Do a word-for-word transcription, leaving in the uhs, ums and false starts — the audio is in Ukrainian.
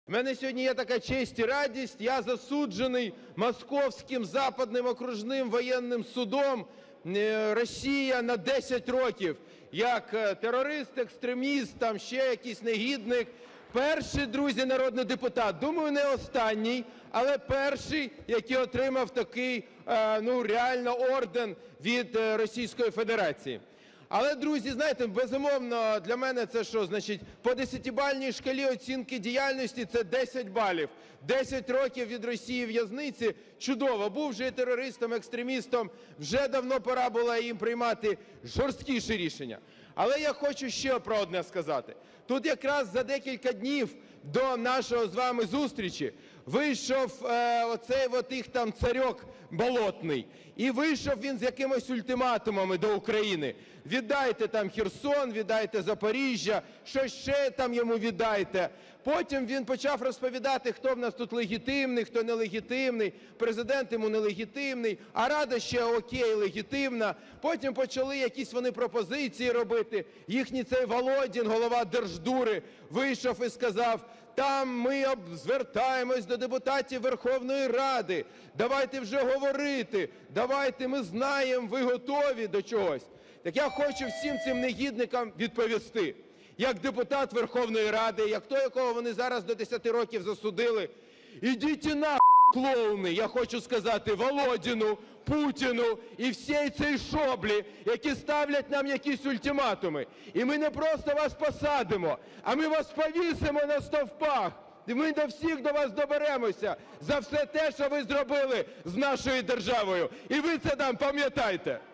В мене сьогодні є така честь і радість, я засуджений Московським Западним окружним воєнним судом Росія на десять років як терорист, екстреміст, там ще якийсь негідник. Перший, друзі, народний депутат, думаю, не останній, але перший, який отримав такий, ну, реально орден від Російської Федерації. Але, друзі, знаєте, безумовно, для мене це що? Значить, по десятибальній шкалі оцінки діяльності – це десять балів. десять років від Росії в'язниці – чудово. Був вже терористом, екстремістом, вже давно пора було їм приймати жорсткіші рішення. Але я хочу ще про одне сказати. Тут якраз за декілька днів до нашого з вами зустрічі вийшов е, оцей от їх там царьок болотний. І вийшов він з якимось ультиматумами до України. Віддайте там Херсон, віддайте Запоріжжя, що ще там йому віддайте. Потім він почав розповідати, хто в нас тут легітимний, хто нелегітимний, президент йому нелегітимний, а Рада ще окей, легітимна. Потім почали якісь вони пропозиції робити. Їхній цей Володін, голова Держдури, вийшов і сказав: там ми звертаємось до депутатів Верховної Ради, давайте вже говорити, давайте, ми знаємо, ви готові до чогось. Так я хочу всім цим негідникам відповісти. Як депутат Верховної Ради, як той, якого вони зараз до десяти років засудили, ідіть на клоуни, я хочу сказати Володіну, Путіну і всій цій шоблі, які ставлять нам якісь ультиматуми. І ми не просто вас посадимо, а ми вас повісимо на стовпах. І ми до всіх до вас доберемося за все те, що ви зробили з нашою державою. І ви це нам пам'ятайте.